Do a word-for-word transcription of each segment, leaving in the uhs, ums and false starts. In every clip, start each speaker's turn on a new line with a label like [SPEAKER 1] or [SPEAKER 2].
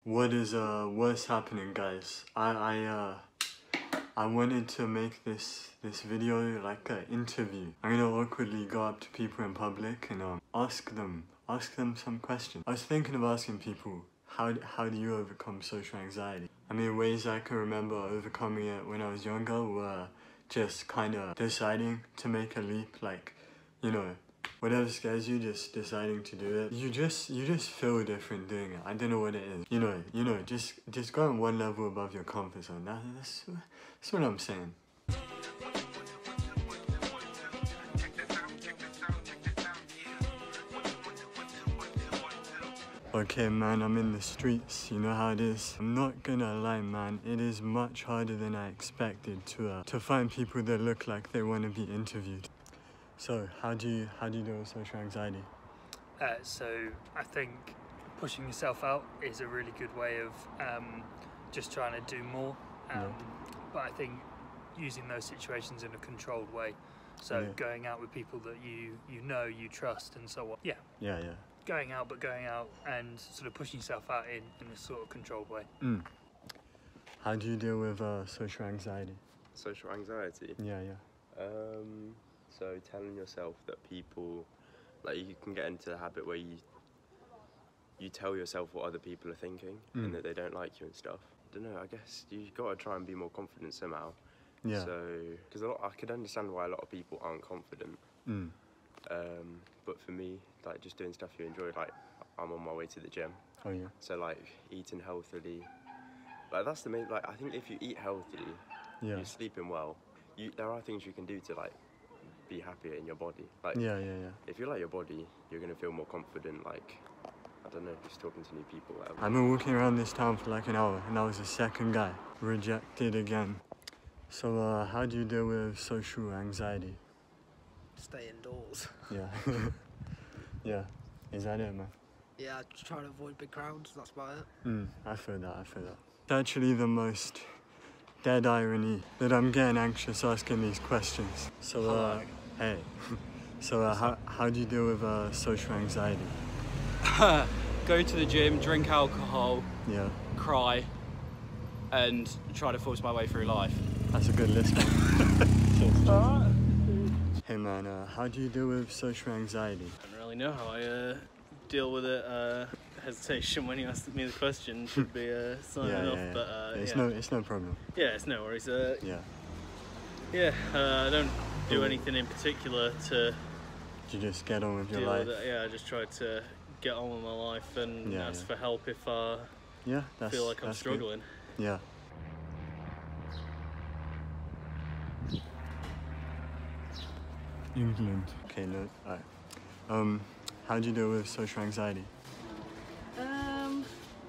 [SPEAKER 1] What is uh what's happening, guys? I I uh I wanted to make this this video like an interview. I'm gonna awkwardly go up to people in public and um ask them ask them some questions. I was thinking of asking people how how do you overcome social anxiety? I mean, ways I can remember overcoming it when I was younger were just kind of deciding to make a leap, like, you know, whatever scares you, just deciding to do it. You just you just feel different doing it. I don't know what it is. You know, you know, just just going one level above your comfort zone. That, that's that's what I'm saying. Okay, man, I'm in the streets. You know how it is. I'm not gonna lie, man. It is much harder than I expected to uh, to find people that look like they want to be interviewed. So, how do you how do you deal with social anxiety?
[SPEAKER 2] Uh, so, I think pushing yourself out is a really good way of um, just trying to do more. Um, yeah. But I think using those situations in a controlled way. So, yeah. Going out with people that you you know, you trust, and so on. Yeah.
[SPEAKER 1] Yeah, yeah.
[SPEAKER 2] Going out, but going out and sort of pushing yourself out in, in a sort of controlled way.
[SPEAKER 1] Mm. How do you deal with uh, social anxiety?
[SPEAKER 3] Social anxiety?
[SPEAKER 1] Yeah, yeah.
[SPEAKER 3] Um, so telling yourself that people, like, you can get into the habit where you you tell yourself what other people are thinking mm. and that they don't like you and stuff. I don't know, I guess you've got to try and be more confident somehow.
[SPEAKER 1] Yeah.
[SPEAKER 3] So, because I could understand why a lot of people aren't confident.
[SPEAKER 1] Mm.
[SPEAKER 3] Um, but for me, like, just doing stuff you enjoy, like, I'm on my way to the gym.
[SPEAKER 1] Oh, yeah.
[SPEAKER 3] So, like, eating healthily, like, that's the main, like, I think if you eat healthy,
[SPEAKER 1] yeah.
[SPEAKER 3] you're sleeping well, you, there are things you can do to, like, be happier in your body. Like,
[SPEAKER 1] yeah, yeah, yeah.
[SPEAKER 3] If you like your body, you're going to feel more confident, like, I don't know, just talking to new people, whatever.
[SPEAKER 1] I've been walking around this town for like an hour, and I was the second guy. Rejected again. So, uh, how do you deal with social anxiety?
[SPEAKER 4] Stay indoors.
[SPEAKER 1] Yeah. Yeah. Is that it, man?
[SPEAKER 4] Yeah, just try to avoid big crowds, that's about it.
[SPEAKER 1] Mm, I feel that, I feel that. It's actually the most dead irony that I'm getting anxious asking these questions. So, uh, hey. So, uh, how, how do you deal with uh, social anxiety?
[SPEAKER 5] Go to the gym, drink alcohol,
[SPEAKER 1] yeah.
[SPEAKER 5] cry, and try to force my way through life.
[SPEAKER 1] That's a good list.
[SPEAKER 5] Alright.
[SPEAKER 1] Hey man, uh, how do you deal with social anxiety?
[SPEAKER 5] I don't really know how I uh, deal with it. Uh, hesitation when you asked me the question should be uh, signing
[SPEAKER 1] yeah, yeah,
[SPEAKER 5] off,
[SPEAKER 1] yeah.
[SPEAKER 5] but uh,
[SPEAKER 1] it's
[SPEAKER 5] yeah.
[SPEAKER 1] no, it's no problem.
[SPEAKER 5] Yeah, it's no worries. Uh,
[SPEAKER 1] yeah.
[SPEAKER 5] Yeah, uh, I don't do anything in particular to.
[SPEAKER 1] You just get on with your
[SPEAKER 5] deal
[SPEAKER 1] life.
[SPEAKER 5] With it. Yeah, I just try to get on with my life and
[SPEAKER 1] yeah,
[SPEAKER 5] ask
[SPEAKER 1] yeah.
[SPEAKER 5] for help if I
[SPEAKER 1] yeah, that's,
[SPEAKER 5] feel like I'm
[SPEAKER 1] that's
[SPEAKER 5] struggling.
[SPEAKER 1] Good. Yeah. England. Okay, no, alright. Um, how do you deal with social anxiety?
[SPEAKER 6] Um,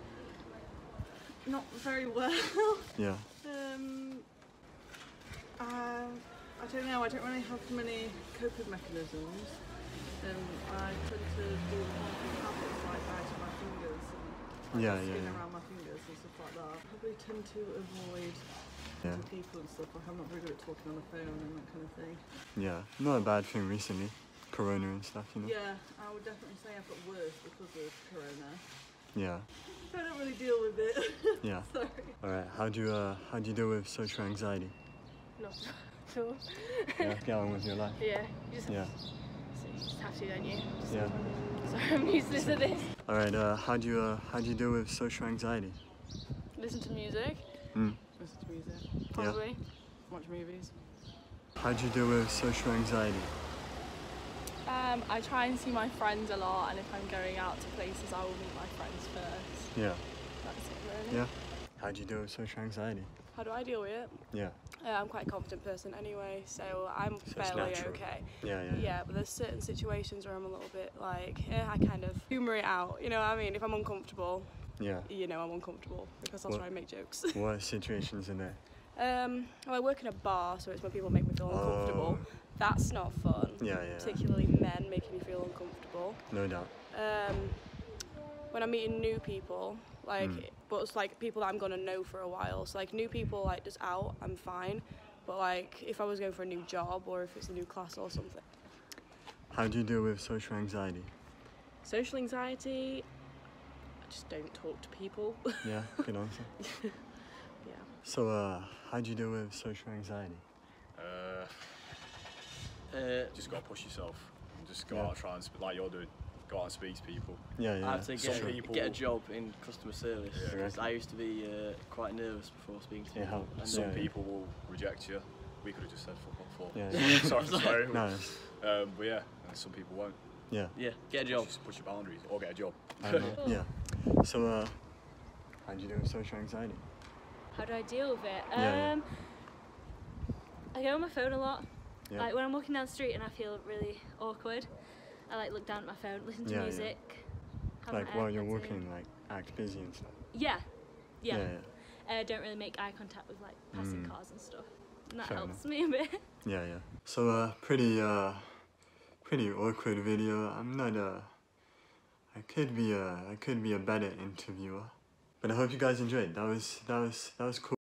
[SPEAKER 6] not very well.
[SPEAKER 1] Yeah.
[SPEAKER 6] Um, uh, I don't know, I don't really have many coping mechanisms. Um, I tend to do habits like biting my fingers and like
[SPEAKER 1] yeah,
[SPEAKER 6] skin
[SPEAKER 1] yeah, yeah.
[SPEAKER 6] around my fingers and stuff like that. I probably tend to avoid
[SPEAKER 1] yeah.
[SPEAKER 6] people and stuff. Like, I'm not really good at talking on the phone and that kind of thing.
[SPEAKER 1] Yeah, not a bad thing recently. Corona and stuff, you know?
[SPEAKER 6] Yeah, I would definitely say I've got worse because of Corona.
[SPEAKER 1] Yeah.
[SPEAKER 6] I don't really deal with it.
[SPEAKER 1] Yeah.
[SPEAKER 6] Sorry.
[SPEAKER 1] Alright, how do you uh how do you deal with social anxiety?
[SPEAKER 7] Not at all.
[SPEAKER 1] Yeah, get on with your life.
[SPEAKER 7] Yeah, you just,
[SPEAKER 1] yeah.
[SPEAKER 7] So you just have to, don't you? Just
[SPEAKER 1] yeah.
[SPEAKER 7] Sorry, I'm useless at this.
[SPEAKER 1] Alright, uh how do you uh how do you deal with social anxiety?
[SPEAKER 7] Listen to music.
[SPEAKER 1] Mm.
[SPEAKER 6] Listen to music.
[SPEAKER 7] Probably.
[SPEAKER 1] Yeah.
[SPEAKER 6] Watch movies.
[SPEAKER 1] How do you deal with social anxiety?
[SPEAKER 7] Um, I try and see my friends a lot, and if I'm going out to places, I will meet my friends first.
[SPEAKER 1] Yeah.
[SPEAKER 7] That's it, really.
[SPEAKER 1] Yeah. How do you deal with social anxiety?
[SPEAKER 7] How do I deal with it?
[SPEAKER 1] Yeah.
[SPEAKER 7] Uh, I'm quite a confident person anyway, so I'm
[SPEAKER 1] so
[SPEAKER 7] fairly okay.
[SPEAKER 1] Yeah, yeah, yeah.
[SPEAKER 7] Yeah, but there's certain situations where I'm a little bit like, yeah, I kind of humour it out. You know what I mean? If I'm uncomfortable,
[SPEAKER 1] yeah.
[SPEAKER 7] you know I'm uncomfortable because I'll
[SPEAKER 1] what,
[SPEAKER 7] try and make jokes.
[SPEAKER 1] What situations are there?
[SPEAKER 7] Um, well, I work in a bar, so it's when people make me feel uncomfortable.
[SPEAKER 1] Oh.
[SPEAKER 7] That's not fun.
[SPEAKER 1] Yeah, yeah.
[SPEAKER 7] Particularly men making me feel uncomfortable.
[SPEAKER 1] No doubt.
[SPEAKER 7] Um, when I'm meeting new people, like,
[SPEAKER 1] mm.
[SPEAKER 7] but it's like people that I'm gonna know for a while. So like new people, like just out, I'm fine. But like if I was going for a new job or if it's a new class or something.
[SPEAKER 1] How do you deal with social anxiety?
[SPEAKER 7] Social anxiety,
[SPEAKER 8] just don't talk to people.
[SPEAKER 1] Yeah, good answer.
[SPEAKER 8] Yeah.
[SPEAKER 1] So, uh, how do you deal with social anxiety?
[SPEAKER 9] Uh,
[SPEAKER 5] Uh,
[SPEAKER 9] just gotta push yourself. And just go
[SPEAKER 1] Yeah.
[SPEAKER 9] out and try and sp- like you're doing. Go out and speak to people.
[SPEAKER 1] Yeah, yeah.
[SPEAKER 5] I'd say
[SPEAKER 9] Some
[SPEAKER 5] get,
[SPEAKER 9] people-
[SPEAKER 5] get a job in customer service.
[SPEAKER 9] Yeah.
[SPEAKER 5] 'Cause I used to be uh, quite nervous before speaking to
[SPEAKER 1] It
[SPEAKER 5] people.
[SPEAKER 1] helps.
[SPEAKER 5] And
[SPEAKER 9] Some
[SPEAKER 1] Yeah.
[SPEAKER 9] people will reject you. We could have just said football before.
[SPEAKER 1] Yeah, yeah.
[SPEAKER 9] Sorry for swearing.
[SPEAKER 1] No, it's-
[SPEAKER 9] Um, but yeah, and some people won't.
[SPEAKER 1] yeah.
[SPEAKER 5] Yeah, get a job.
[SPEAKER 9] Just push your boundaries or get a job.
[SPEAKER 1] I know. Yeah. So, uh, how do you deal with social anxiety?
[SPEAKER 10] How do I deal with it?
[SPEAKER 1] Yeah, yeah.
[SPEAKER 10] Um, I go on my phone a lot.
[SPEAKER 1] Yeah.
[SPEAKER 10] Like when I'm walking down the street and I feel really awkward, I like look down at my phone, listen to
[SPEAKER 1] Yeah, yeah.
[SPEAKER 10] music. have my
[SPEAKER 1] Like while you're
[SPEAKER 10] AirPods in.
[SPEAKER 1] walking, like act busy and stuff.
[SPEAKER 10] Yeah, yeah.
[SPEAKER 1] Yeah, yeah.
[SPEAKER 10] Uh, don't really make eye contact with like passing
[SPEAKER 1] Mm.
[SPEAKER 10] cars and stuff. And that
[SPEAKER 1] Fair
[SPEAKER 10] helps
[SPEAKER 1] enough.
[SPEAKER 10] me a bit.
[SPEAKER 1] Yeah, yeah. So, uh, pretty, uh, pretty awkward video. I'm not, uh, I could be, uh, I could be a better interviewer. But I hope you guys enjoyed. That was, that was, that was cool.